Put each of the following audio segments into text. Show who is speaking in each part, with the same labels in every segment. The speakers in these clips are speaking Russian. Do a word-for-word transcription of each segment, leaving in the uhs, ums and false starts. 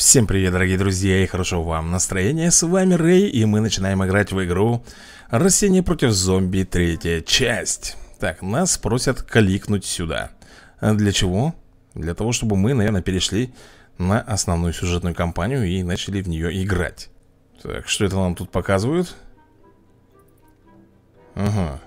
Speaker 1: Всем привет, дорогие друзья, и хорошо вам настроение. С вами Рэй, и мы начинаем играть в игру Растения против зомби, третья часть. Так, нас просят кликнуть сюда. А для чего? Для того, чтобы мы, наверное, перешли на основную сюжетную кампанию и начали в нее играть. Так, что это нам тут показывают? Ага.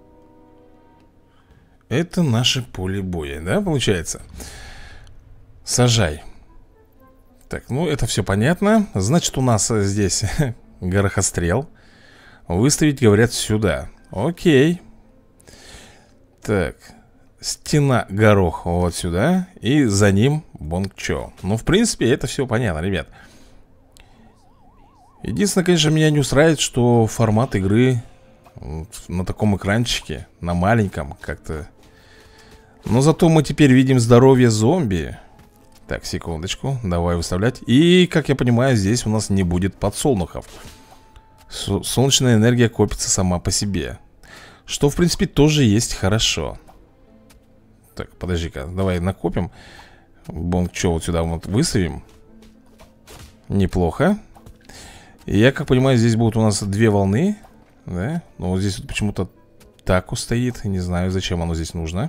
Speaker 1: Это наше поле боя, да, получается? Сажай. Так, ну это все понятно. Значит, у нас здесь горохострел. Выставить, говорят, сюда. Окей. Так, стена горох вот сюда. И за ним бонгчо. Ну, в принципе, это все понятно, ребят. Единственное, конечно, меня не устраивает, что формат игры на таком экранчике, на маленьком, как-то. Но зато мы теперь видим здоровье зомби. Так, секундочку, давай выставлять. И, как я понимаю, здесь у нас не будет подсолнухов. С Солнечная энергия копится сама по себе. Что, в принципе, тоже есть хорошо. Так, подожди-ка, давай накопим. Бонгчо вот сюда вот выставим. Неплохо. И я, как понимаю, здесь будут у нас две волны. Да, но вот здесь вот почему-то таку стоит. Не знаю, зачем оно здесь нужно.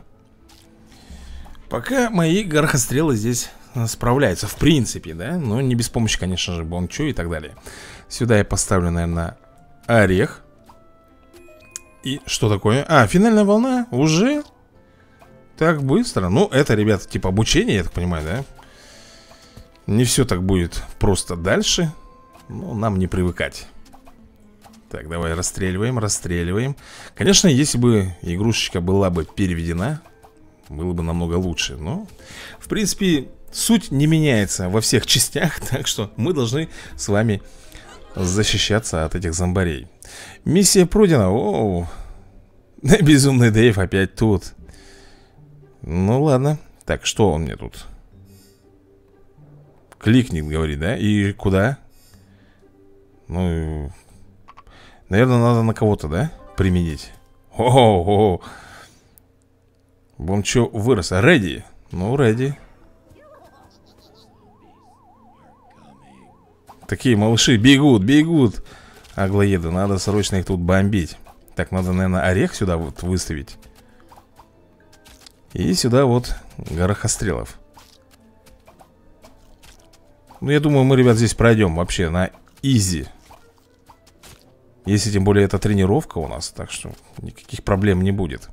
Speaker 1: Пока мои горохострелы здесь справляются, в принципе, да. Но не без помощи, конечно же, бонгчо и так далее. Сюда я поставлю, наверное, орех. И что такое? А, финальная волна уже? Так быстро? Ну, это, ребята, типа обучение, я так понимаю, да? Не все так будет просто дальше. Но нам не привыкать. Так, давай расстреливаем, расстреливаем. Конечно, если бы игрушечка была бы переведена, было бы намного лучше. Но, в принципе, суть не меняется во всех частях. Так что мы должны с вами защищаться от этих зомбарей. Миссия пройдена. Оу. Безумный Дэйв опять тут. Ну ладно. Так, что он мне тут? Кликнет, говорит, да? И куда? Ну, наверное, надо на кого-то, да? Применить. О-о-о. Бонгчо вырос. Реди. Ну, реди. Такие малыши бегут, бегут. Аглоеды, надо срочно их тут бомбить. Так, надо, наверное, орех сюда вот выставить. И сюда вот горохострелов. Ну, я думаю, мы, ребят, здесь пройдем вообще на изи. Если тем более это тренировка у нас. Так что никаких проблем не будет.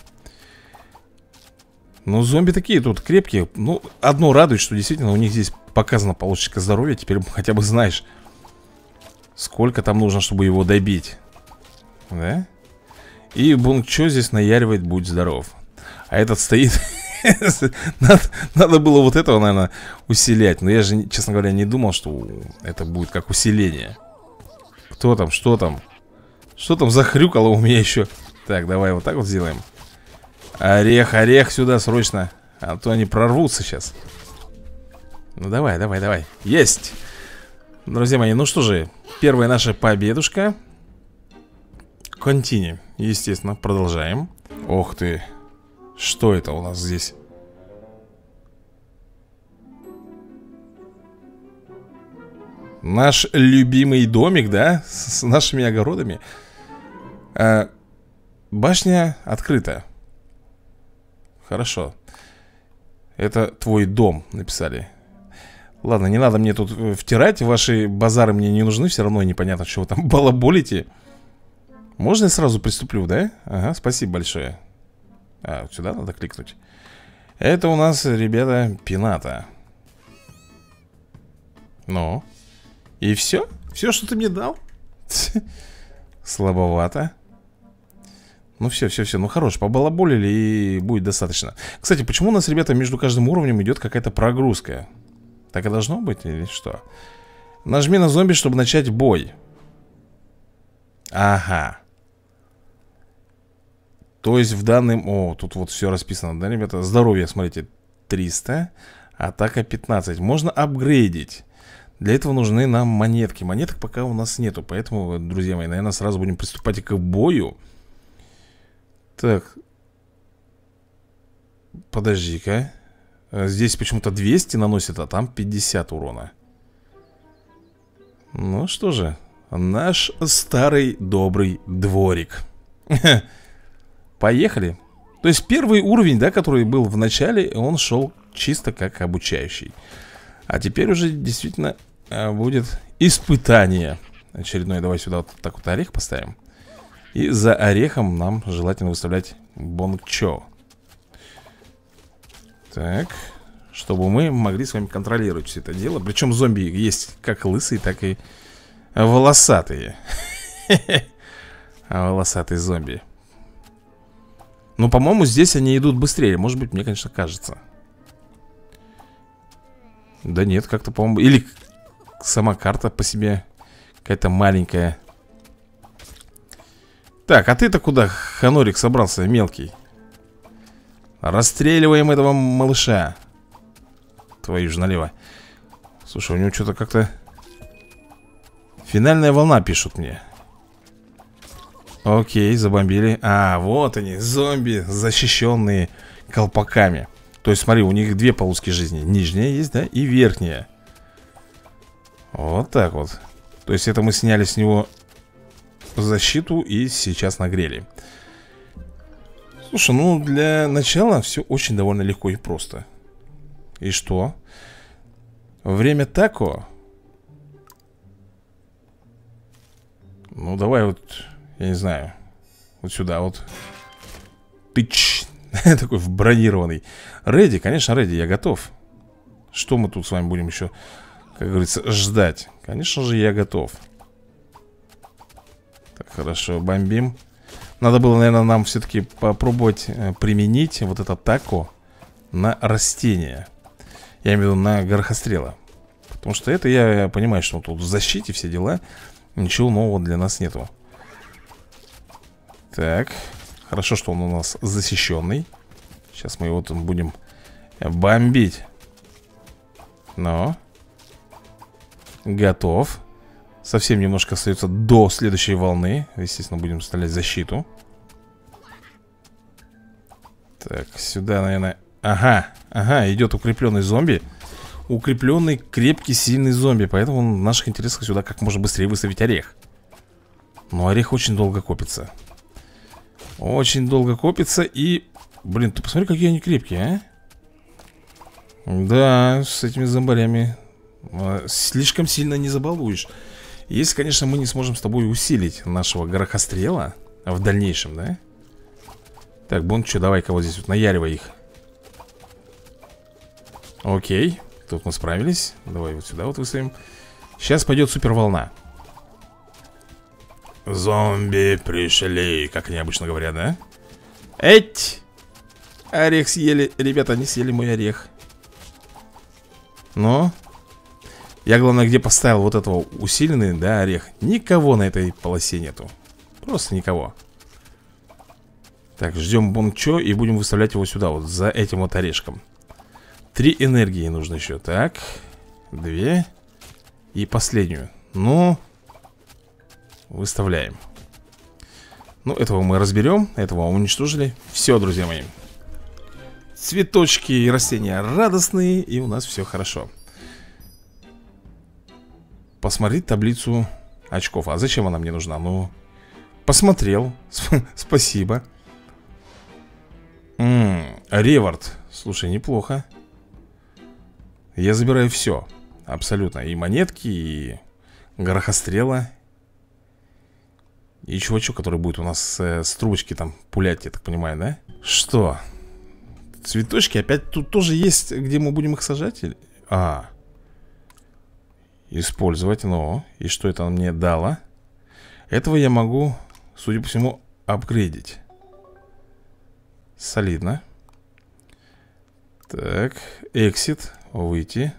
Speaker 1: Ну, зомби такие тут крепкие. Ну, одно радует, что действительно у них здесь показана полосочка здоровья. Теперь хотя бы знаешь, сколько там нужно, чтобы его добить. Да? И бонгчо здесь наяривает, будь здоров. А этот стоит. надо, надо было вот этого, наверное, усилять. Но я же, честно говоря, не думал, что это будет как усиление. Кто там, что там? Что там захрюкало у меня еще? Так, давай вот так вот сделаем. Орех, орех сюда срочно. А то они прорвутся сейчас. Ну давай, давай, давай. Есть. Друзья мои, ну что же, первая наша победушка. Континю. Естественно, продолжаем. Ох ты. Что это у нас здесь? Наш любимый домик, да? С нашими огородами. а, Башня открыта. Хорошо. Это твой дом, написали. Ладно, не надо мне тут втирать. Ваши базары мне не нужны. Все равно непонятно, что вы там балаболите. Можно я сразу приступлю, да? Ага, спасибо большое. А, вот сюда надо кликнуть. Это у нас, ребята, пената. Ну. И все? Все, что ты мне дал? Слабовато. Ну все, все, все, ну хорош, побалаболили и будет достаточно. Кстати, почему у нас, ребята, между каждым уровнем идет какая-то прогрузка? Так и должно быть или что? Нажми на зомби, чтобы начать бой. Ага. То есть в данном... О, тут вот все расписано, да, ребята? Здоровье, смотрите, триста. Атака пятнадцать. Можно апгрейдить. Для этого нужны нам монетки. Монеток пока у нас нету. Поэтому, друзья мои, наверное, сразу будем приступать к бою. Так. Подожди-ка. Здесь почему-то двести наносит, а там пятьдесят урона. Ну что же, наш старый добрый дворик. Поехали. То есть первый уровень, да, который был в начале, он шел чисто как обучающий. А теперь уже действительно будет испытание очередное. Давай сюда вот так вот орех поставим. И за орехом нам желательно выставлять Бонгчо. Так, чтобы мы могли с вами контролировать все это дело. Причем зомби есть как лысые, так и волосатые. Волосатые зомби. Но, по-моему, здесь они идут быстрее. Может быть, мне, конечно, кажется. Да нет, как-то, по-моему... Или сама карта по себе какая-то маленькая. Так, а ты-то куда, Ханорик, собрался, мелкий? Расстреливаем этого малыша. Твою же налево. Слушай, у него что-то как-то... Финальная волна, пишут мне. Окей, забомбили. А, вот они, зомби, защищенные колпаками. То есть, смотри, у них две полоски жизни. Нижняя есть, да, и верхняя. Вот так вот. То есть это мы сняли с него защиту и сейчас нагрели. Слушай, ну для начала все очень довольно легко и просто. И что? Время тако. Ну давай вот, я не знаю, вот сюда вот. Тыч. Такой в бронированный. Реди, конечно, реди, я готов. Что мы тут с вами будем еще, как говорится, ждать? Конечно же, я готов. Так, хорошо, бомбим. Надо было, наверное, нам все-таки попробовать э, применить вот это тако на растения. Я имею в виду на горохострела. Потому что это, я понимаю, что тут в защите все дела. Ничего нового для нас нету. Так, хорошо, что он у нас защищенный. Сейчас мы его тут будем бомбить. Но готов. Совсем немножко остается до следующей волны. Естественно, будем стрелять защиту. Так, сюда, наверное. Ага, ага, идет укрепленный зомби. Укрепленный, крепкий, сильный зомби. Поэтому в наших интересах сюда как можно быстрее выставить орех. Но орех очень долго копится. Очень долго копится. И, блин, ты посмотри, какие они крепкие, а. Да, с этими зомбарями слишком сильно не забалуешь. Если, конечно, мы не сможем с тобой усилить нашего горохострела в дальнейшем, да? Так, Бонгчо, давай-ка вот здесь вот наяривай их. Окей, тут мы справились. Давай вот сюда вот выставим. Сейчас пойдет супер волна. Зомби пришли, как они обычно говорят, да? Эть! Орех съели, ребята, они съели мой орех. Но я, главное, где поставил вот этого усиленный, да, орех. Никого на этой полосе нету. Просто никого. Так, ждем Бонгчо и будем выставлять его сюда, вот за этим вот орешком. Три энергии нужно еще. Так, две. И последнюю. Ну, выставляем. Ну, этого мы разберем. Этого уничтожили. Все, друзья мои. Цветочки и растения радостные. И у нас все хорошо. Посмотреть таблицу очков. А зачем она мне нужна? Ну, посмотрел. Спасибо. Ммм, реворд. Слушай, неплохо. Я забираю все. Абсолютно. И монетки, и горохострела. И чувачок, который будет у нас э, с трубочки там пулять, я так понимаю, да? Что? Цветочки опять тут тоже есть, где мы будем их сажать? Или... А, использовать, ну. И что это мне дало? Этого я могу, судя по всему, апгрейдить. Солидно. Так, exit, выйти.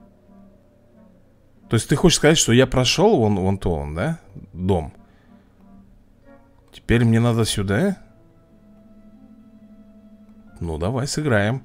Speaker 1: То есть ты хочешь сказать, что я прошел вон, вон то он, да? Дом. Теперь мне надо сюда. Ну, давай сыграем.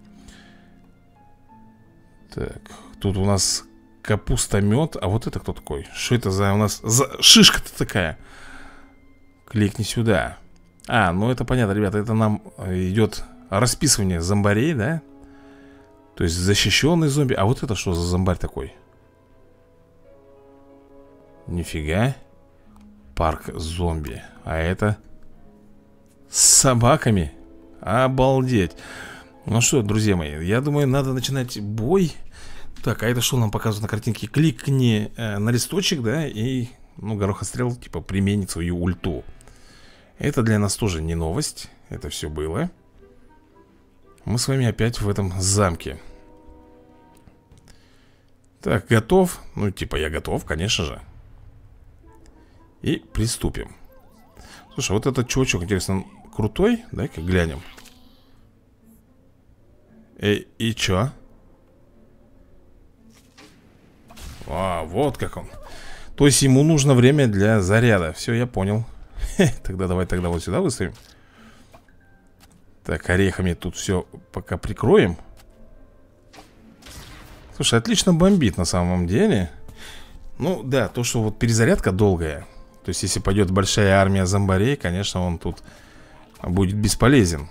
Speaker 1: Так, тут у нас капуста-мед. А вот это кто такой? Что это за у нас за шишка-то такая? Кликни сюда. А, ну это понятно, ребята. Это нам идет расписывание зомбарей, да? То есть защищенный зомби. А вот это что за зомбарь такой? Нифига. Парк зомби. А это с собаками. Обалдеть. Ну что, друзья мои, я думаю, надо начинать бой. Так, а это что нам показывают на картинке? Кликни э, на листочек, да, и, ну, горохострел, типа, применит свою ульту. Это для нас тоже не новость. Это все было. Мы с вами опять в этом замке. Так, готов? Ну, типа, я готов, конечно же. И приступим. Слушай, вот этот чувачок, интересно, крутой? Дай-ка глянем. Эй, и чё? А, вот как он. То есть ему нужно время для заряда. Все, я понял. Тогда давай тогда вот сюда выставим. Так, орехами тут все пока прикроем. Слушай, отлично бомбит на самом деле. Ну да, то, что вот перезарядка долгая. То есть если пойдет большая армия зомбарей, конечно, он тут будет бесполезен.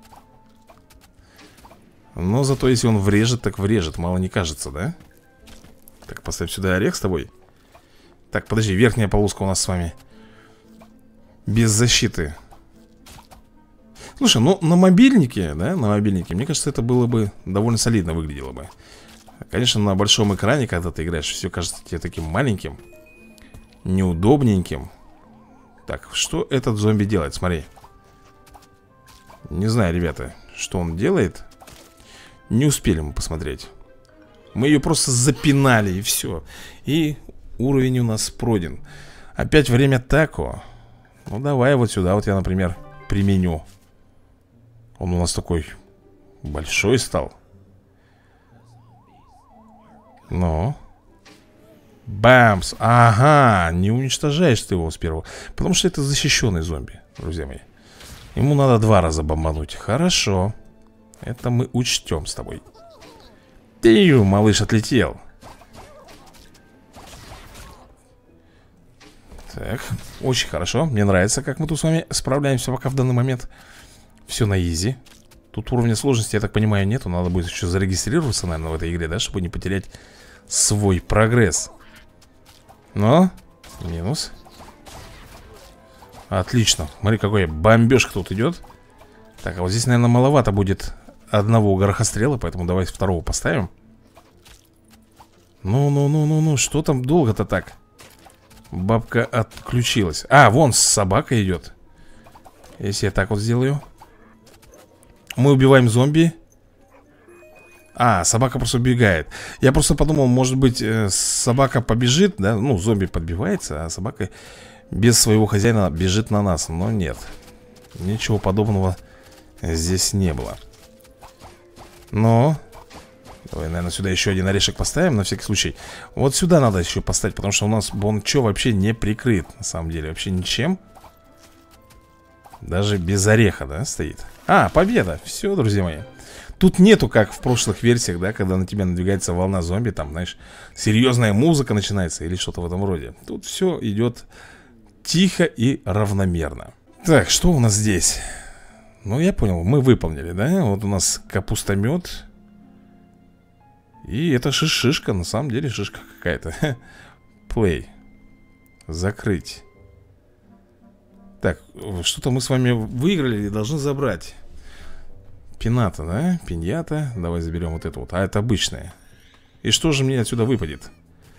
Speaker 1: Но зато если он врежет, так врежет. Мало не кажется, да? Так, поставь сюда орех с тобой. Так, подожди, верхняя полоска у нас с вами без защиты. Слушай, ну на мобильнике, да, на мобильнике, мне кажется, это было бы довольно солидно выглядело бы. Конечно, на большом экране, когда ты играешь, все кажется тебе таким маленьким, неудобненьким. Так, что этот зомби делает, смотри. Не знаю, ребята, что он делает. Не успели мы посмотреть. Мы ее просто запинали и все. И уровень у нас пройден. Опять время тако. Ну давай вот сюда вот я, например, применю. Он у нас такой большой стал. Ну. Бамс. Ага, не уничтожаешь ты его с первого. Потому что это защищенный зомби, друзья мои. Ему надо два раза бомбануть. Хорошо. Это мы учтем с тобой. Ты, малыш, отлетел. Так, очень хорошо. Мне нравится, как мы тут с вами справляемся пока в данный момент. Все на изи. Тут уровня сложности, я так понимаю, нету. Надо будет еще зарегистрироваться, наверное, в этой игре, да, чтобы не потерять свой прогресс. Но, минус. Отлично. Смотри, какой бомбежка тут идет. Так, а вот здесь, наверное, маловато будет одного горохострела, поэтому давай второго поставим. Ну-ну-ну-ну-ну, что там долго-то так? Бабка отключилась. А, вон собака идет. Если я так вот сделаю. Мы убиваем зомби. А, собака просто убегает. Я просто подумал, может быть, собака побежит, да? Ну, зомби подбивается, а собака без своего хозяина бежит на нас. Но нет, ничего подобного здесь не было. Но давай, наверное, сюда еще один орешек поставим, на всякий случай. Вот сюда надо еще поставить, потому что у нас Бончо вообще не прикрыт. На самом деле, вообще ничем. Даже без ореха, да, стоит. А, победа, все, друзья мои. Тут нету, как в прошлых версиях, да, когда на тебя надвигается волна зомби. Там, знаешь, серьезная музыка начинается или что-то в этом роде. Тут все идет тихо и равномерно. Так, что у нас здесь? Ну, я понял, мы выполнили, да? Вот у нас капустомет. И это шишишка, на самом деле шишка какая-то. Плей. Закрыть. Так, что-то мы с вами выиграли и должны забрать. Пината, да? Пиньята. Давай заберем вот это вот. А это обычное. И что же мне отсюда выпадет?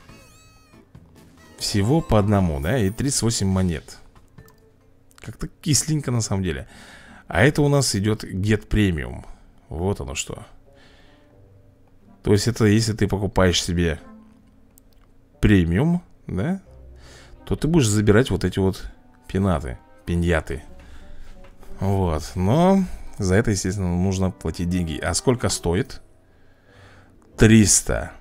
Speaker 1: Всего по одному, да? И тридцать восемь монет. Как-то кисленько на самом деле. А это у нас идет Get Premium. Вот оно что. То есть это если ты покупаешь себе премиум, да, то ты будешь забирать вот эти вот пинаты, пиньяты. Вот, но за это, естественно, нужно платить деньги. А сколько стоит? триста.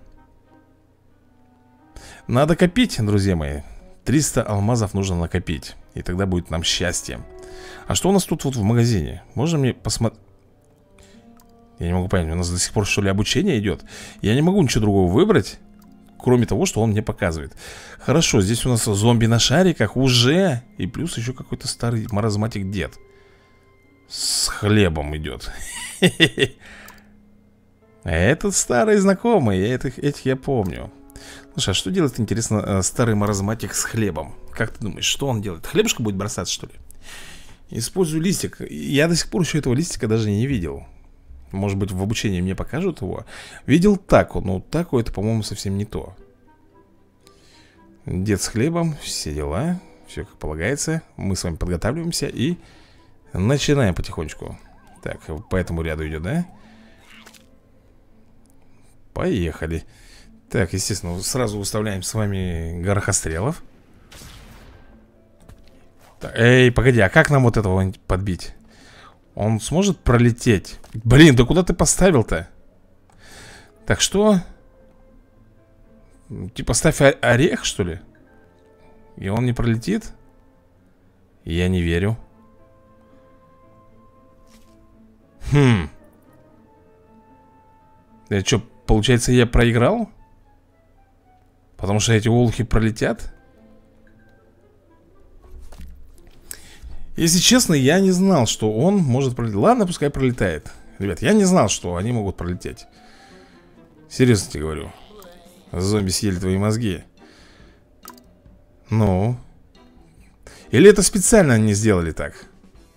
Speaker 1: Надо копить, друзья мои. триста алмазов нужно накопить. И тогда будет нам счастье. А что у нас тут вот в магазине? Можно мне посмотреть? Я не могу понять, у нас до сих пор что ли обучение идет? Я не могу ничего другого выбрать, кроме того, что он мне показывает. Хорошо, здесь у нас зомби на шариках уже. И плюс еще какой-то старый маразматик дед с хлебом идет. Этот старый знакомый, этих, этих я помню. Слушай, а что делает, интересно, старый маразматик с хлебом? Как ты думаешь, что он делает? Хлебушка будет бросаться, что ли? Использую листик. Я до сих пор еще этого листика даже не видел. Может быть, в обучении мне покажут его. Видел тако, но тако это, по-моему, совсем не то. Дед с хлебом, все дела. Все как полагается. Мы с вами подготавливаемся и начинаем потихонечку. Так, по этому ряду идет, да? Поехали. Так, естественно, сразу выставляем с вами горохострелов. Так, эй, погоди, а как нам вот этого подбить? Он сможет пролететь? Блин, да куда ты поставил-то? Так что? Типа ставь орех, что ли? И он не пролетит? Я не верю. Хм. Это что, получается, я проиграл? Потому что эти олухи пролетят? Если честно, я не знал, что он может пролететь. Ладно, пускай пролетает. Ребят, я не знал, что они могут пролететь. Серьезно тебе говорю. Зомби съели твои мозги. Ну. Или это специально они сделали так?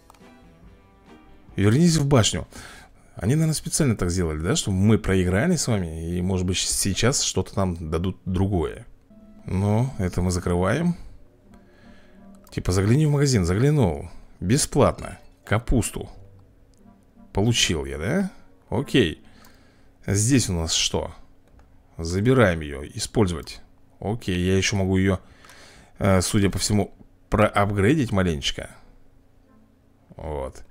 Speaker 1: Вернись в башню. Они, наверное, специально так сделали, да? Чтобы мы проиграли с вами. И, может быть, сейчас что-то нам дадут другое. Ну, это мы закрываем. Типа, загляни в магазин. Заглянул. Бесплатно. Капусту. Получил я, да? Окей. Здесь у нас что? Забираем ее. Использовать. Окей, я еще могу ее, э, судя по всему, проапгрейдить маленечко. Вот.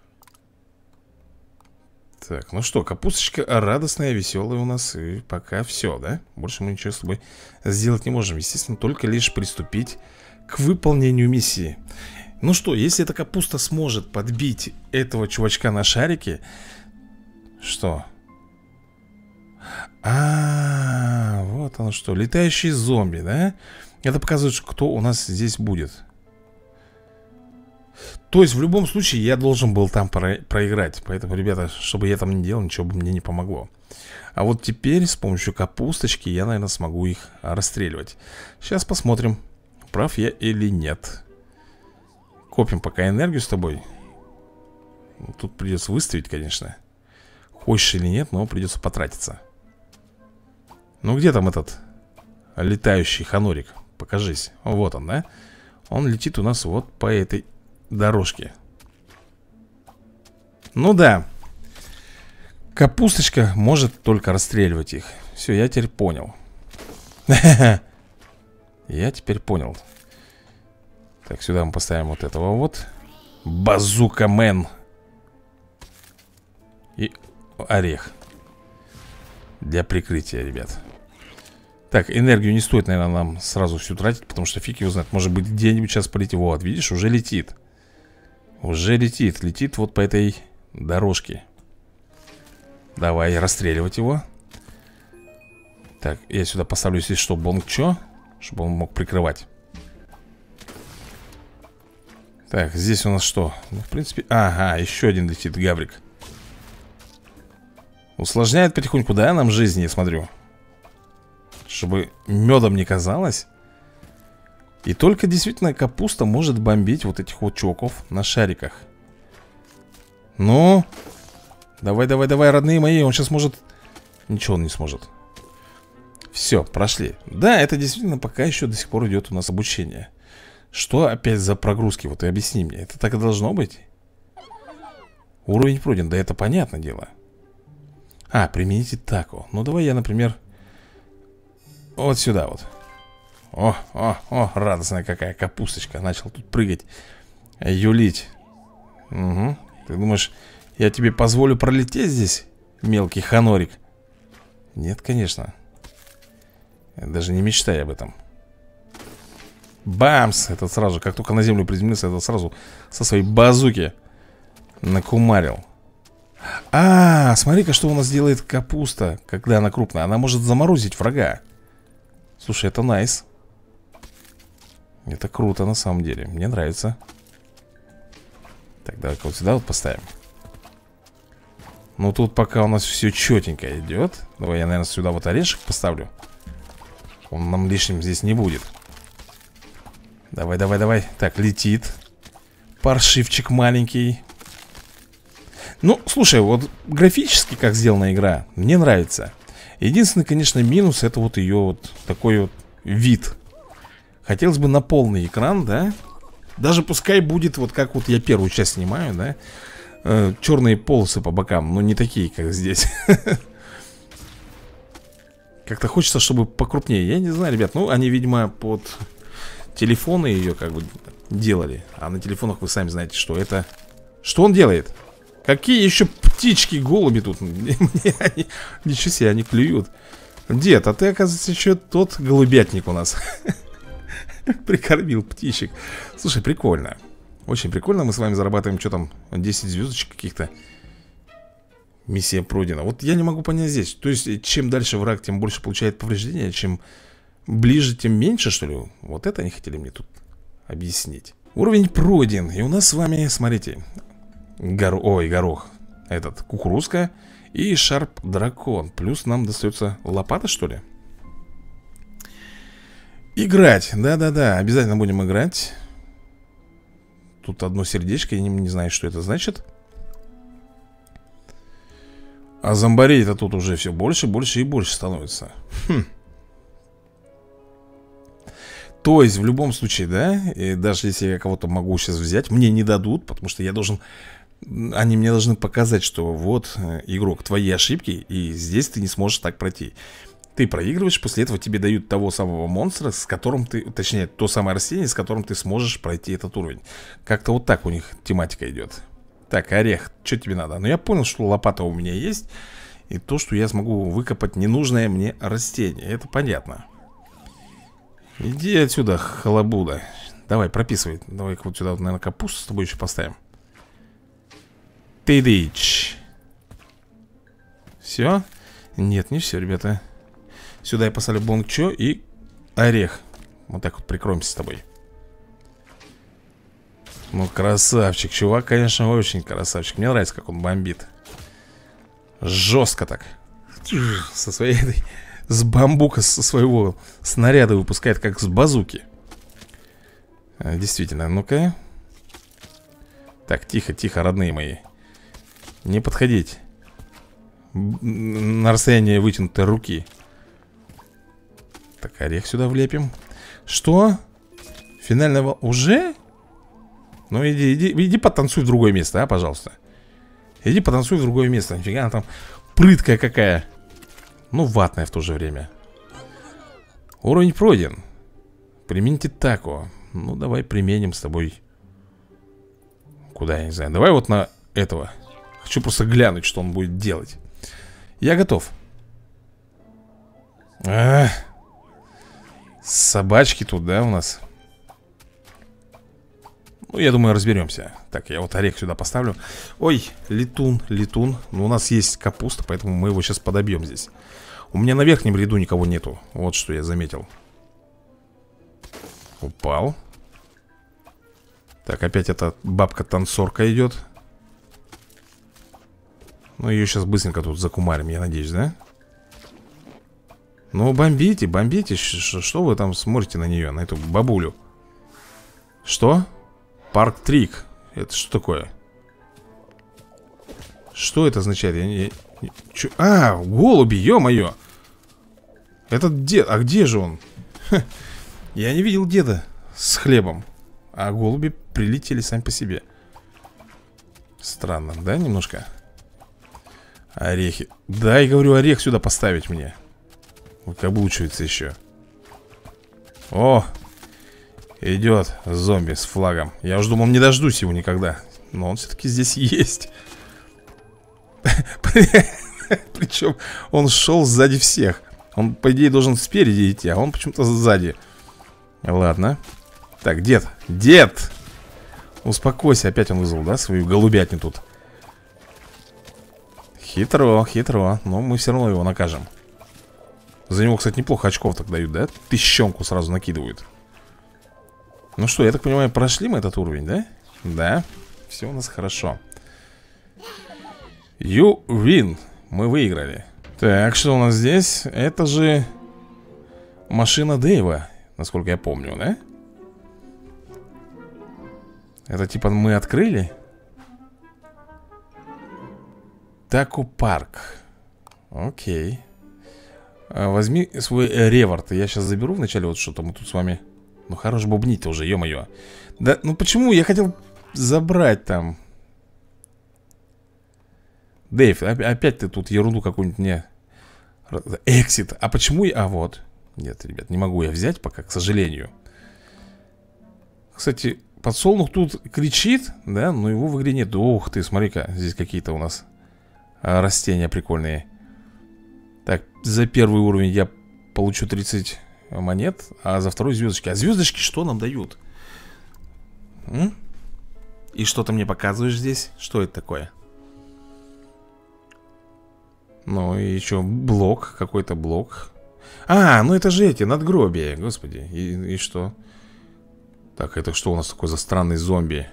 Speaker 1: Так, ну что, капусточка радостная, веселая у нас. И пока все, да? Больше мы ничего с тобой сделать не можем. Естественно, только лишь приступить к выполнению миссии. Ну что, если эта капуста сможет подбить этого чувачка на шарике. Что? А, вот оно что, летающие зомби, да? Это показывает, кто у нас здесь будет. То есть в любом случае я должен был там про проиграть. Поэтому, ребята, чтобы я там не делал, ничего бы мне не помогло. А вот теперь с помощью капусточки я, наверное, смогу их расстреливать. Сейчас посмотрим, прав я или нет. Копим пока энергию с тобой. Тут придется выставить, конечно. Хочешь или нет, но придется потратиться. Ну где там этот летающий ханурик? Покажись. Вот он, да? Он летит у нас вот по этой дорожке. Ну да. Капусточка может только расстреливать их. Все, я теперь понял. Я теперь понял. Так, сюда мы поставим вот этого вот. Базука-мен. И орех. Для прикрытия, ребят. Так, энергию не стоит, наверное, нам сразу всю тратить, потому что фиг его знает. Может быть, где-нибудь сейчас полетит. Вот, видишь, уже летит. Уже летит. Летит вот по этой дорожке. Давай расстреливать его. Так, я сюда поставлю, если что, бонг-чо, чтобы он мог прикрывать. Так, здесь у нас что? Ну, в принципе, ага, еще один летит гаврик. Усложняет потихоньку, да, нам жизнь, я смотрю. Чтобы медом не казалось. И только действительно капуста может бомбить вот этих вот чуваков на шариках. Ну, давай, давай, давай, родные мои. Он сейчас может... Ничего он не сможет. Все, прошли. Да, это действительно пока еще до сих пор идет у нас обучение. Что опять за прогрузки? Вот и объясни мне. Это так и должно быть? Уровень пройден. Да это понятное дело. А, примените тако. Ну давай я, например, вот сюда вот. О, о, о, радостная какая капусточка. Начал тут прыгать, юлить. Угу. Ты думаешь, я тебе позволю пролететь здесь, мелкий ханорик? Нет, конечно. Даже не мечтай об этом. Бамс! Этот сразу, как только на землю приземлился, это сразу со своей базуки накумарил. А, смотри-ка, что у нас делает капуста, когда она крупная. Она может заморозить врага. Слушай, это найс. Это круто на самом деле. Мне нравится. Так, давай-ка вот сюда вот поставим. Ну тут пока у нас все четенько идет. Давай я, наверное, сюда вот орешек поставлю. Он нам лишним здесь не будет. Давай, давай, давай. Так, летит. Паршивчик маленький. Ну, слушай, вот графически как сделана игра, мне нравится. Единственный, конечно, минус — это вот ее вот такой вот вид. Хотелось бы на полный экран, да? Даже пускай будет вот как вот я первую часть снимаю, да? Э, черные полосы по бокам, но не такие, как здесь. Как-то хочется, чтобы покрупнее. Я не знаю, ребят, ну они, видимо, под телефоны ее как бы делали. А на телефонах вы сами знаете, что это. Что он делает? Какие еще птички, голуби тут? Ничего себе, они клюют. Дед, а ты, оказывается, еще тот голубятник у нас. Прикормил птичек. Слушай, прикольно. Очень прикольно, мы с вами зарабатываем, что там, десять звездочек каких-то. Миссия пройдена. Вот я не могу понять здесь. То есть, чем дальше враг, тем больше получает повреждения. Чем ближе, тем меньше, что ли? Вот это они хотели мне тут объяснить. Уровень пройден. И у нас с вами, смотрите, гор... Ой, горох. Этот, кукурузка и шарп-дракон. Плюс нам достается лопата, что ли? Играть. Да-да-да, обязательно будем играть. Тут одно сердечко, я не, не знаю, что это значит. А зомбарей-то тут уже все больше, больше и больше становится. Хм. То есть, в любом случае, да, и даже если я кого-то могу сейчас взять, мне не дадут, потому что я должен... Они мне должны показать, что вот, игрок, твои ошибки, и здесь ты не сможешь так пройти. Ты проигрываешь, после этого тебе дают того самого монстра, с которым ты... Точнее, то самое растение, с которым ты сможешь пройти этот уровень. Как-то вот так у них тематика идет. Так, орех, что тебе надо? Ну, я понял, что лопата у меня есть. И то, что я смогу выкопать ненужное мне растение. Это понятно. Иди отсюда, халабуда. Давай, прописывай. Давай-ка вот сюда, вот, наверное, капусту с тобой еще поставим. Ты дичь. Все? Нет, не все, ребята. Сюда я поставлю бонг-чо и орех. Вот так вот прикроемся с тобой. Ну, красавчик, чувак, конечно, очень красавчик. Мне нравится, как он бомбит. Жестко так. Со своей этой... С бамбука, со своего снаряда выпускает, как с базуки. а, Действительно, ну-ка. Так, тихо, тихо, родные мои. Не подходить на расстояние вытянутой руки. Так, орех сюда влепим. Что? Финального уже? Ну иди, иди, иди потанцуй в другое место, а, пожалуйста. Иди потанцуй в другое место. Нифига она там прыткая какая. Ну, ватная в то же время. Уровень пройден. Примените тако. Ну, давай применим с тобой. Куда, я не знаю. Давай вот на этого. Хочу просто глянуть, что он будет делать. Я готов. А-а-а. Собачки тут, да, у нас? Ну, я думаю, разберемся. Так, я вот орех сюда поставлю. Ой, летун, летун. Ну, у нас есть капуста, поэтому мы его сейчас подобьем здесь. У меня на верхнем ряду никого нету. Вот что я заметил. Упал. Так, опять эта бабка-танцорка идет. Ну, ее сейчас быстренько тут закумарим, я надеюсь, да? Ну, бомбите, бомбите. Что вы там смотрите на нее, на эту бабулю? Что? Парк-трик. Это что такое? Что это означает? Я не... Чё? А, голуби, ё-моё. Этот дед, а где же он? Ха. Я не видел деда с хлебом. А голуби прилетели сами по себе. Странно, да, немножко? Орехи. Да, я говорю, орех сюда поставить мне. Выкаблучивается еще. О! Идет зомби с флагом. Я уже думал, не дождусь его никогда. Но он все-таки здесь есть. Причем он шел сзади всех. Он, по идее, должен спереди идти, а он почему-то сзади. Ладно. Так, дед, дед! Успокойся, опять он вызвал, да, свою голубятню тут. Хитро, хитро. Но мы все равно его накажем. За него, кстати, неплохо очков так дают, да? Тыщенку сразу накидывают. Ну что, я так понимаю, прошли мы этот уровень, да? Да, все у нас хорошо. You win. Мы выиграли. Так, что у нас здесь? Это же машина Дэйва, насколько я помню, да? Это типа мы открыли? Тако парк. Окей. Возьми свой реворд. Я сейчас заберу вначале вот что-то. Мы тут с вами... Ну хорош бубнить-то уже, ё-моё. Да, ну почему? Я хотел забрать там. Дэйв, опять ты тут ерунду какую-нибудь мне... Эксит. А почему я... А вот. Нет, ребят, не могу я взять пока, к сожалению. Кстати, подсолнух тут кричит, да? Но его в игре нет. Ух ты, смотри-ка. Здесь какие-то у нас растения прикольные. Так, за первый уровень я получу тридцать монет, а за второй звездочки. А звездочки что нам дают? М? И что ты мне показываешь здесь? Что это такое? Ну и что, блок, какой-то блок. А, ну это же эти, надгробия, господи. И, и что? Так, это что у нас такой за странный зомби?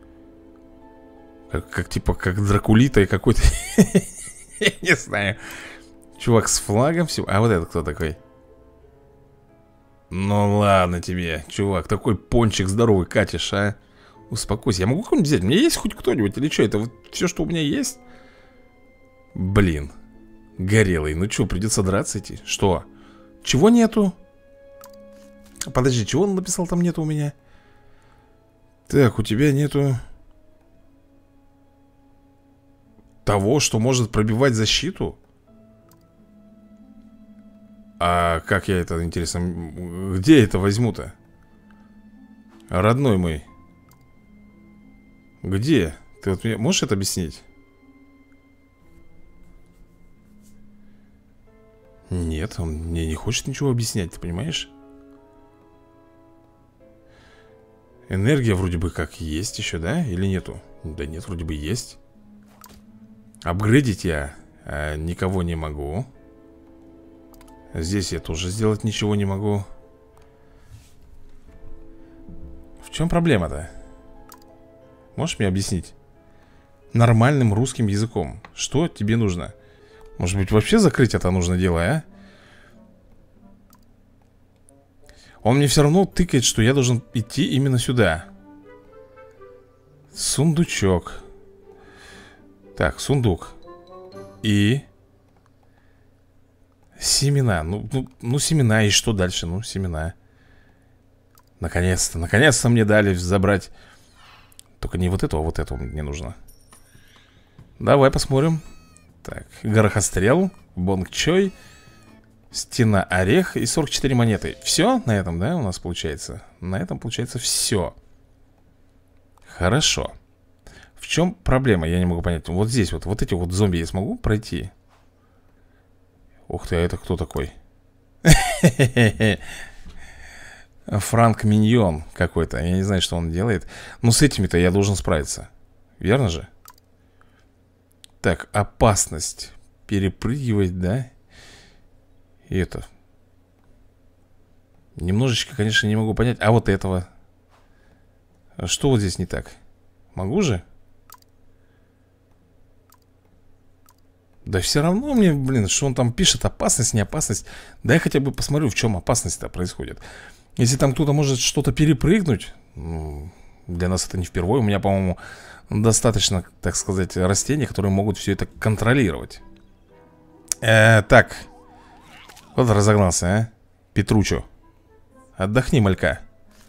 Speaker 1: Как, как типа, как дракулита и какой-то... Не знаю. Чувак с флагом все. А вот это кто такой? Ну ладно тебе, чувак. Такой пончик здоровый катишь, а? Успокойся. Я могу кого-нибудь взять? У меня есть хоть кто-нибудь? Или что? Это вот все, что у меня есть? Блин. Горелый. Ну что, придется драться идти? Что? Чего нету? Подожди, чего он написал там нету у меня? Так, у тебя нету... Того, что может пробивать защиту? А как я это, интересно, где я это возьму-то? Родной мой. Где? Ты вот мне можешь это объяснить? Нет, он мне не хочет ничего объяснять, ты понимаешь? Энергия вроде бы как есть еще, да? Или нету? Да нет, вроде бы есть. Апгрейдить я а, никого не могу. Здесь я тоже сделать ничего не могу. В чем проблема-то? Можешь мне объяснить? Нормальным русским языком. Что тебе нужно? Может быть, вообще закрыть это нужно дело, а? Он мне все равно тыкает, что я должен идти именно сюда. Сундучок. Так, сундук. И... Семена, ну, ну, ну семена, и что дальше? Ну, семена. Наконец-то, наконец-то мне дали забрать. Только не вот этого, а вот этого мне нужно. Давай посмотрим. Так, горохострел, бонг-чой, стена орех и сорок четыре монеты. Все на этом, да, у нас получается? На этом получается все. Хорошо. В чем проблема, я не могу понять. Вот здесь вот, вот эти вот зомби я смогу пройти? Ух ты, а это кто такой? Франк Миньон какой-то. Я не знаю, что он делает. Но с этими-то я должен справиться. Верно же? Так, опасность. Перепрыгивать, да? И это. Немножечко, конечно, не могу понять. А вот этого. Что вот здесь не так? Могу же? Да все равно мне, блин, что он там пишет, опасность, не опасность. Да я хотя бы посмотрю, в чем опасность-то происходит. Если там кто-то может что-то перепрыгнуть, ну, для нас это не впервые. У меня, по-моему, достаточно, так сказать, растений, которые могут все это контролировать. э, Так. Вот разогнался, а? Петручо. Отдохни, малька.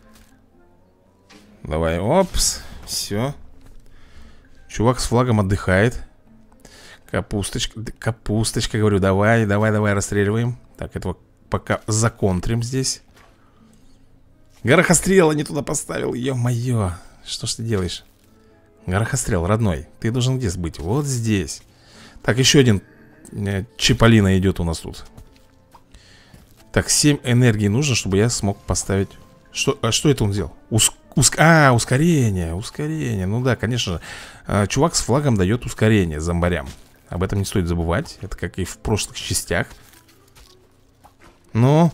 Speaker 1: Давай, опс. Все. Чувак с флагом отдыхает. Капусточка, капусточка, говорю, давай, давай, давай, расстреливаем. Так, этого пока законтрим здесь. Горохострела не туда поставил, ё-моё. Что ж ты делаешь? Горохострел, родной, ты должен где быть? Вот здесь. Так, еще один э, Чиполлино идет у нас тут. Так, семь энергии нужно, чтобы я смог поставить. Что, а что это он сделал? Уск, уск, а, ускорение, ускорение. Ну да, конечно же, а, чувак с флагом дает ускорение зомбарям. Об этом не стоит забывать. Это как и в прошлых частях. Ну.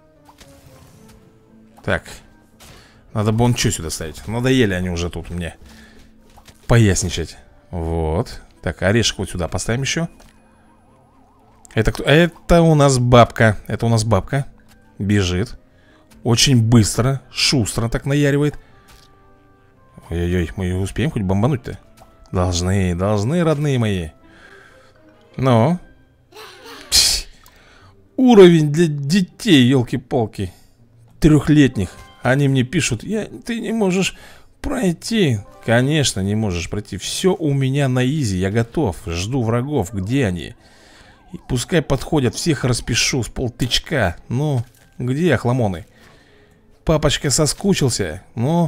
Speaker 1: Так. Надо бы он что сюда ставить? Надоели они уже тут мне поясничать. Вот. Так, орешек вот сюда поставим еще. Это кто? Это у нас бабка. Это у нас бабка. Бежит. Очень быстро, шустро так наяривает. Ой-ой-ой, мы успеем хоть бомбануть-то? Должны, должны, родные мои. Ну? Пс. Уровень для детей, елки-палки. Трехлетних. Они мне пишут: я, ты не можешь пройти. Конечно, не можешь пройти. Все у меня на изи, я готов. Жду врагов, где они? И пускай подходят, всех распишу с полтычка. Ну, где охламоны? Папочка соскучился. Ну?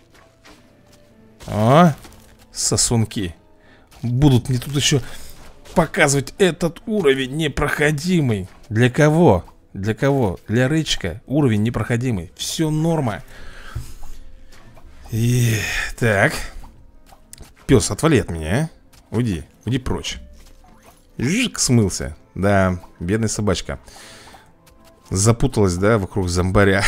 Speaker 1: О, сосунки. Будут мне тут еще показывать этот уровень непроходимый. Для кого? Для кого? Для Рычка уровень непроходимый. Все норма. И... Так. Пес, отвали от меня, а? Уйди, уйди прочь. Жик, смылся. Да, бедная собачка. Запуталась, да, вокруг зомбаря.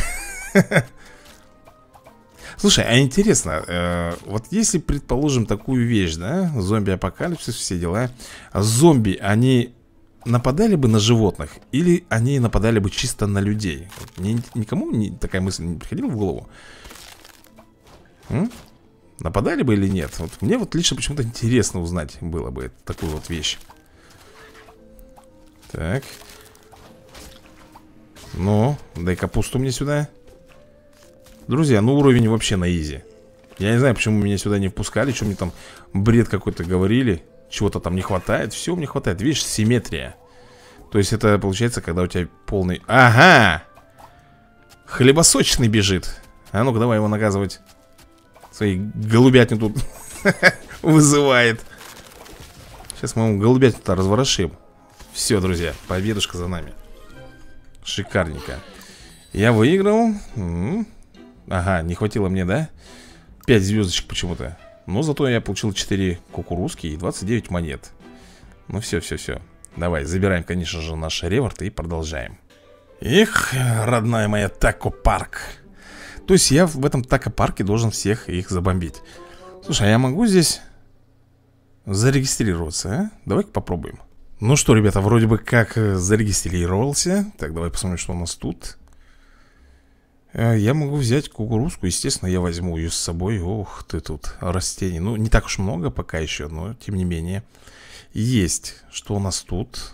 Speaker 1: Слушай, а интересно, э, вот если, предположим, такую вещь, да, зомби-апокалипсис, все дела. Зомби, они нападали бы на животных или они нападали бы чисто на людей? Ни, никому не, такая мысль не приходила в голову? М? Нападали бы или нет? Вот мне вот лично почему-то интересно узнать было бы такую вот вещь. Так. Ну, дай капусту мне сюда. Друзья, ну уровень вообще на изи. Я не знаю, почему меня сюда не впускали. Что мне там бред какой-то говорили. Чего-то там не хватает. Все мне хватает. Видишь, симметрия. То есть это получается, когда у тебя полный... Ага! Хлебосочный бежит. А ну-ка, давай его наказывать. Свои голубятни тут вызывает. Сейчас мы ему голубятню-то разворошим. Все, друзья, победушка за нами. Шикарненько. Я выиграл. М-м. Ага, не хватило мне, да? пять звездочек почему-то. Но зато я получил четыре кукурузки и двадцать девять монет. Ну все, все, все. Давай, забираем, конечно же, наш реворд и продолжаем. Эх, родная моя тако-парк. То есть я в этом тако-парке должен всех их забомбить. Слушай, а я могу здесь зарегистрироваться, а? Давай-ка попробуем. Ну что, ребята, вроде бы как зарегистрировался. Так, давай посмотрим, что у нас тут. Я могу взять кукурузку, естественно, я возьму ее с собой. Ох ты тут, растений. Ну, не так уж много пока еще, но тем не менее. Есть. Что у нас тут?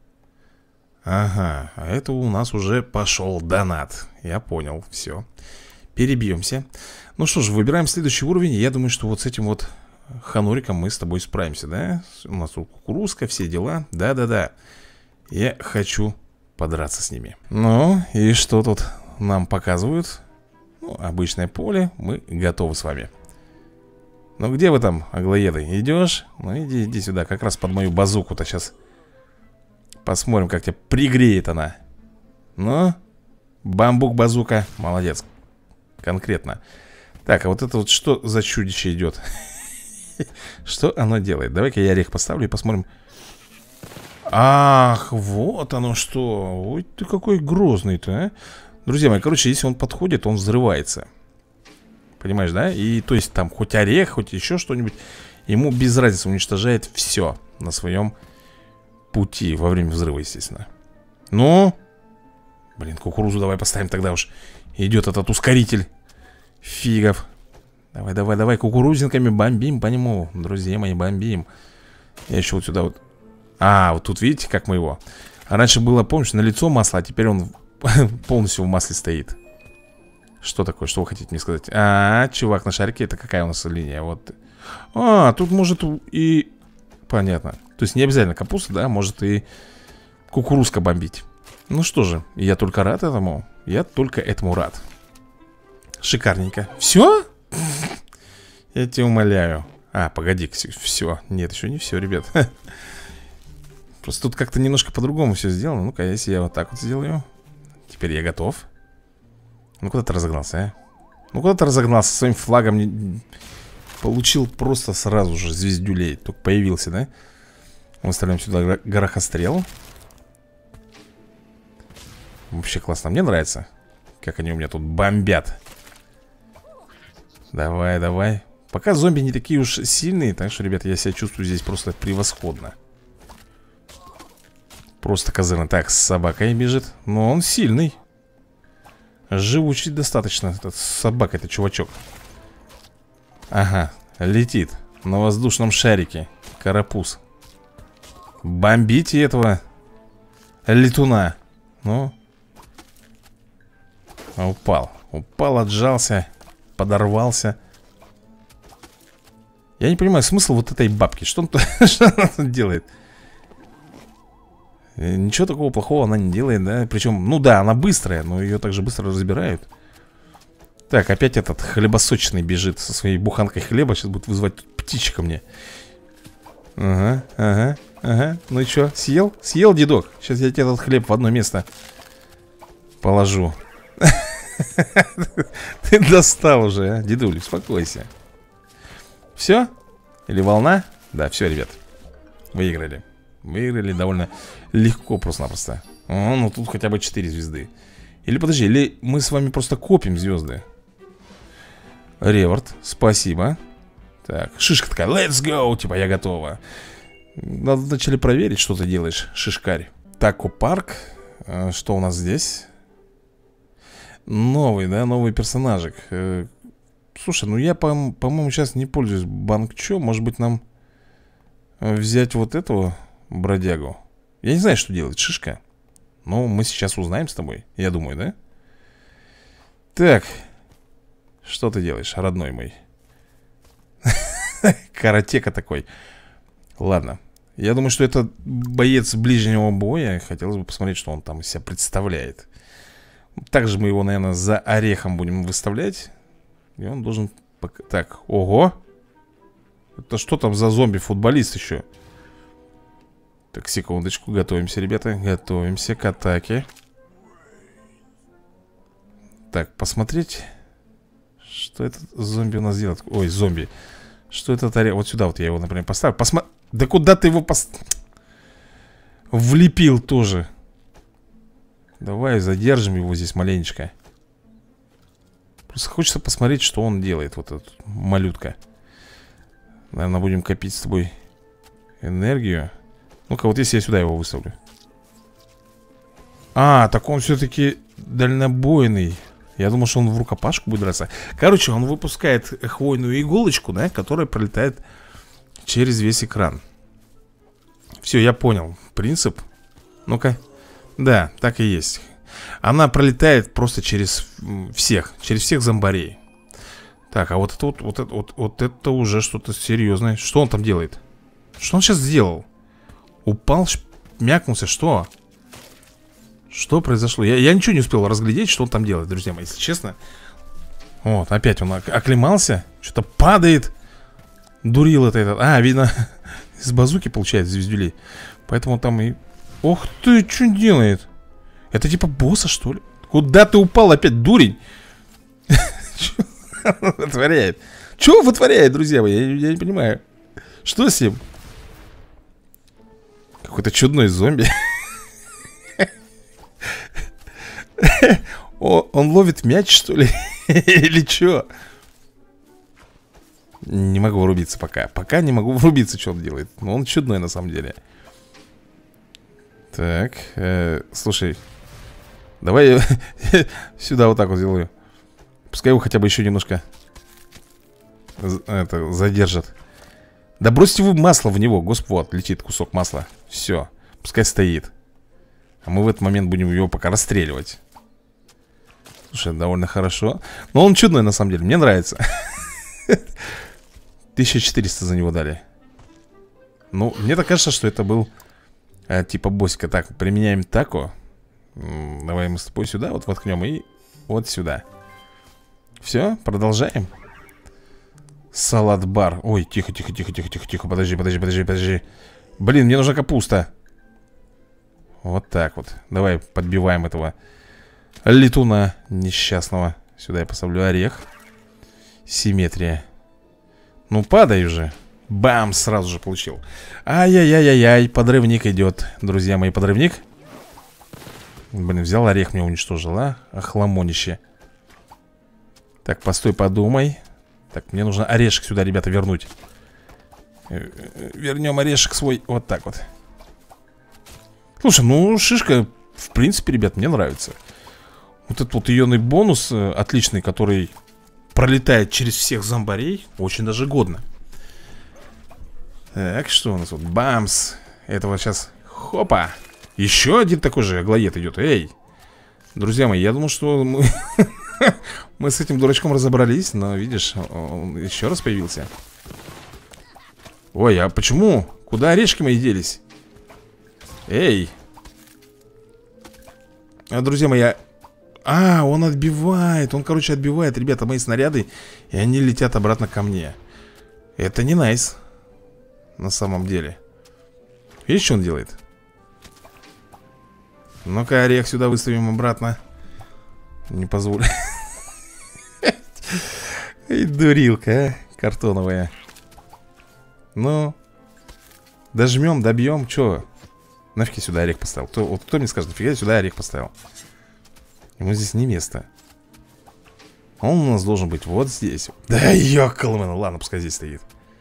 Speaker 1: Ага, а это у нас уже пошел донат. Я понял, все. Перебьемся. Ну что ж, выбираем следующий уровень. Я думаю, что вот с этим вот хануриком мы с тобой справимся, да? У нас тут кукурузка, все дела. Да-да-да. Я хочу подраться с ними. Ну, и что тут нам показывают? Ну, обычное поле. Мы готовы с вами. Ну, где вы там, аглоеды? Идешь? Ну, иди, иди сюда. Как раз под мою базуку-то сейчас. Посмотрим, как тебя пригреет она. Ну, бамбук-базука. Молодец. Конкретно. Так, а вот это вот что за чудище идет? Что оно делает? Давай-ка я орех поставлю и посмотрим. Ах, вот оно что. Ой, ты какой грозный-то, а. Друзья мои, короче, если он подходит, он взрывается. Понимаешь, да? И то есть там хоть орех, хоть еще что-нибудь, ему без разницы, уничтожает все на своем пути во время взрыва, естественно. Ну, блин, кукурузу давай поставим тогда уж. Идет этот ускоритель фигов. Давай, давай, давай, кукурузинками бомбим по нему. Друзья мои, бомбим. Я еще вот сюда вот. А, вот тут видите, как мы его. Раньше было, помнишь, на лицо масло, а теперь он полностью в масле стоит. Что такое, что вы хотите мне сказать? А, чувак, на шарике, это какая у нас линия? Вот. А, тут может и... Понятно. То есть не обязательно капуста, да, может и кукурузка бомбить. Ну что же, я только рад этому. Я только этому рад. Шикарненько. Все? Я тебя умоляю. А, погоди, все. Нет, еще не все, ребят. Просто тут как-то немножко по-другому все сделано. Ну-ка, если я вот так вот сделаю. Теперь я готов. Ну куда ты разогнался, а? Ну куда ты разогнался? Своим флагом не... Получил просто сразу же звездюлей. Только появился, да? Выставляем сюда горохострел. Вообще классно, мне нравится. Как они у меня тут бомбят. Давай, давай. Пока зомби не такие уж сильные. Так что, ребята, я себя чувствую здесь просто превосходно. Просто козырно. Так, с собакой бежит. Но он сильный. Живучий достаточно. Этот собака, это чувачок. Ага, летит на воздушном шарике. Карапуз. Бомбите этого летуна. Ну. Упал. Упал, отжался. Подорвался. Я не понимаю смысл вот этой бабки. Что, он, что она тут делает? Ничего такого плохого она не делает, да? Причем, ну да, она быстрая, но ее также быстро разбирают. Так, опять этот хлебосочный бежит со своей буханкой хлеба. Сейчас будет вызывать птичка мне. Ага, ага, ага. Ну и что, съел? Съел, дедок? Сейчас я тебе этот хлеб в одно место положу. Ты достал уже, а? Дедуль, успокойся. Все? Или волна? Да, все, ребят. Выиграли. Выиграли довольно легко просто-напросто. О, ну тут хотя бы четыре звезды. Или подожди, или мы с вами просто копим звезды. Реворд, спасибо. Так, шишка такая, let's go, типа я готова. Надо вначале проверить, что ты делаешь, шишкарь. Тако парк. Что у нас здесь? Новый, да, новый персонажик. Слушай, ну я, по-моему, по сейчас не пользуюсь банкчо. Может быть нам взять вот этого бродягу? Я не знаю, что делать, шишка. Но мы сейчас узнаем с тобой, я думаю, да? Так. Что ты делаешь, родной мой? Каратека такой. Ладно. Я думаю, что это боец ближнего боя. Хотелось бы посмотреть, что он там из себя представляет. Также мы его, наверное, за орехом будем выставлять. И он должен... Так, ого. Это что там за зомби-футболист еще? Так, секундочку, готовимся, ребята. Готовимся к атаке. Так, посмотреть. Что этот зомби у нас делает? Ой, зомби. Что этот орех? Вот сюда вот я его, например, поставлю. Посмотри. Да куда ты его пос... влепил тоже? Давай задержим его здесь маленечко. Просто хочется посмотреть, что он делает. Вот этот малютка. Наверное, будем копить с тобой энергию. Ну-ка, вот если я сюда его выставлю. А, так он все-таки дальнобойный. Я думал, что он в рукопашку будет драться. Короче, он выпускает хвойную иголочку, да, которая пролетает через весь экран. Все, я понял принцип. Ну-ка. Да, так и есть. Она пролетает просто через всех. Через всех зомбарей. Так, а вот это вот, вот, это, вот, вот это уже что-то серьезное. Что он там делает? Что он сейчас сделал? Упал, мякнулся, что? Что произошло? Я, я ничего не успел разглядеть, что он там делает, друзья мои, если честно. Вот, опять он оклемался. Что-то падает. Дурил это этот. А, видно, из базуки получает звездюлей. Поэтому там и... Ох ты, что делает? Это типа босса, что ли? Куда ты упал опять, дурень? Что он вытворяет? Что он вытворяет, друзья мои? Я не понимаю. Что с ним? Какой-то чудной зомби. О, он ловит мяч, что ли? Или что? Не могу врубиться пока. Пока не могу врубиться, что он делает. Но он чудной на самом деле. Так, э, слушай. Давай я сюда вот так вот сделаю. Пускай его хотя бы еще немножко это, задержат. Да бросьте вы масло в него. Господи, вот, летит кусок масла. Все, пускай стоит. А мы в этот момент будем его пока расстреливать. Слушай, довольно хорошо. Но он чудной на самом деле, мне нравится. тысяча четыреста за него дали. Ну, мне так кажется, что это был а, типа босика. Так, применяем тако. М-м, давай мы с тобой сюда вот воткнем и вот сюда. Все, продолжаем. Салат-бар. Ой, тихо, тихо, тихо, тихо, тихо, тихо. Подожди, подожди, подожди, подожди. Блин, мне нужна капуста. Вот так вот. Давай подбиваем этого летуна несчастного. Сюда я поставлю орех. Симметрия. Ну падай уже. Бам, сразу же получил. Ай-яй-яй-яй-яй, подрывник идет. Друзья мои, подрывник. Блин, взял орех, мне уничтожил, а? Охламонище. Так, постой, подумай. Так, мне нужно орешек сюда, ребята, вернуть. Вернем орешек свой. Вот так вот. Слушай, ну шишка, в принципе, ребят, мне нравится. Вот этот вот ионный бонус э, отличный, который пролетает через всех зомбарей, очень даже годно. Так, что у нас вот? Бамс. Этого сейчас... Хопа. Еще один такой же аглоед идет. Эй. Друзья мои, я думал, что мы... мы с этим дурачком разобрались. Но, видишь, он еще раз появился. Ой, а почему? Куда орешки мои делись? Эй. А, друзья мои, а, он отбивает. Он, короче, отбивает, ребята, мои снаряды. И они летят обратно ко мне. Это не найс. На самом деле. Видишь, что он делает? Ну-ка, орех сюда выставим обратно. Не позволю. Эй, дурилка, а, картоновая. Ну, дожмем, добьем. Че? Нафиг я сюда орех поставил? Кто, вот кто мне скажет, нафига я сюда орех поставил? Ему здесь не место. Он у нас должен быть вот здесь. Да ёкалмэн, ладно, пускай здесь стоит.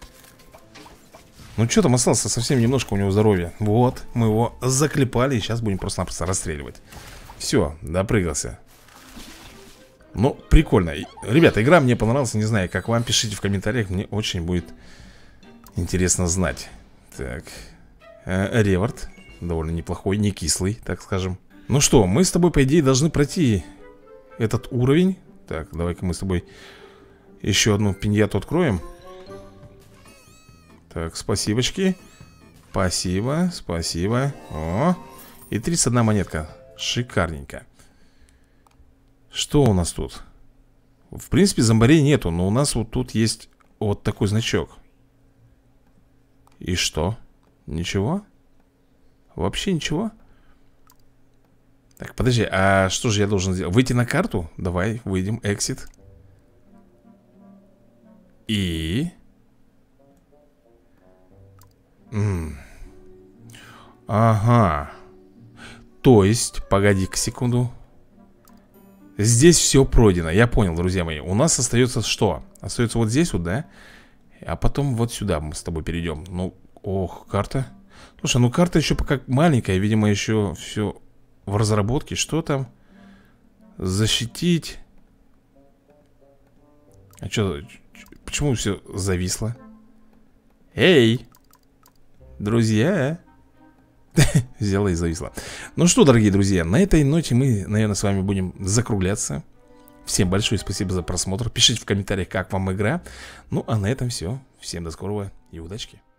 Speaker 1: Ну что там осталось? Совсем немножко у него здоровья. Вот, мы его заклепали. И сейчас будем просто-напросто расстреливать. Все, допрыгался. Ну, прикольно. Ребята, игра мне понравилась. Не знаю, как вам, пишите в комментариях. Мне очень будет интересно знать. Так, э, Ревард. Довольно неплохой, не кислый, так скажем. Ну что, мы с тобой, по идее, должны пройти этот уровень. Так, давай-ка мы с тобой еще одну пиньяту откроем. Так, спасибочки. Спасибо, спасибо. О, и тридцать одна монетка. Шикарненько. Что у нас тут? В принципе, зомбарей нету, но у нас вот тут есть вот такой значок. И что? Ничего? Вообще ничего? Так, подожди, а что же я должен сделать? Выйти на карту? Давай, выйдем, exit. И... М-м. Ага. То есть, погоди-ка секунду. Здесь все пройдено, я понял, друзья мои. У нас остается что? Остается вот здесь вот, да? А потом вот сюда мы с тобой перейдем. Ну, ох, карта. Слушай, ну карта еще пока маленькая. Видимо, еще все в разработке. Что там? Защитить. А что? Почему все зависло? Эй! Друзья! Взяла и зависла. Ну что, дорогие друзья, на этой ноте мы, наверное, с вами будем закругляться. Всем большое спасибо за просмотр. Пишите в комментариях, как вам игра. Ну, а на этом все. Всем до скорого и удачки.